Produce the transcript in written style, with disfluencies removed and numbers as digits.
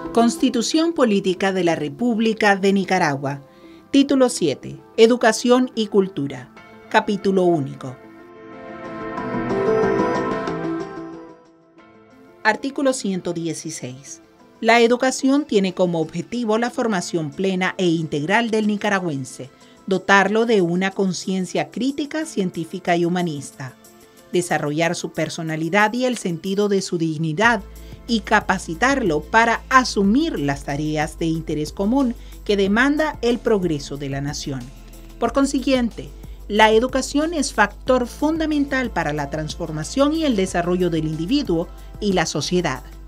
Constitución Política de la República de Nicaragua. Título 7. Educación y Cultura. Capítulo único. Artículo 116. La educación tiene como objetivo la formación plena e integral del nicaragüense, dotarlo de una conciencia crítica, científica y humanista, desarrollar su personalidad y el sentido de su dignidad y capacitarlo para asumir las tareas de interés común que demanda el progreso de la nación. Por consiguiente, la educación es factor fundamental para la transformación y el desarrollo del individuo y la sociedad.